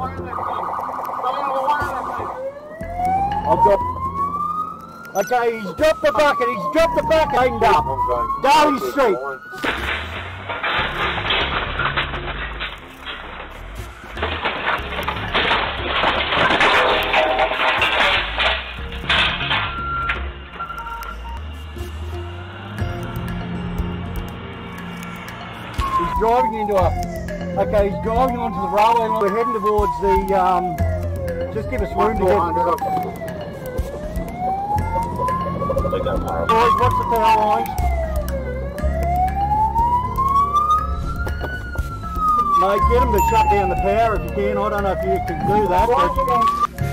I've got... Okay, he's dropped the bucket, aimed up. Down his street. He's driving into a... Okay, he's driving onto the railway line. We're heading towards the... just give us room to get... Boys, what's the power lines? Mate, get them to shut down the power if you can. I don't know if you can do that.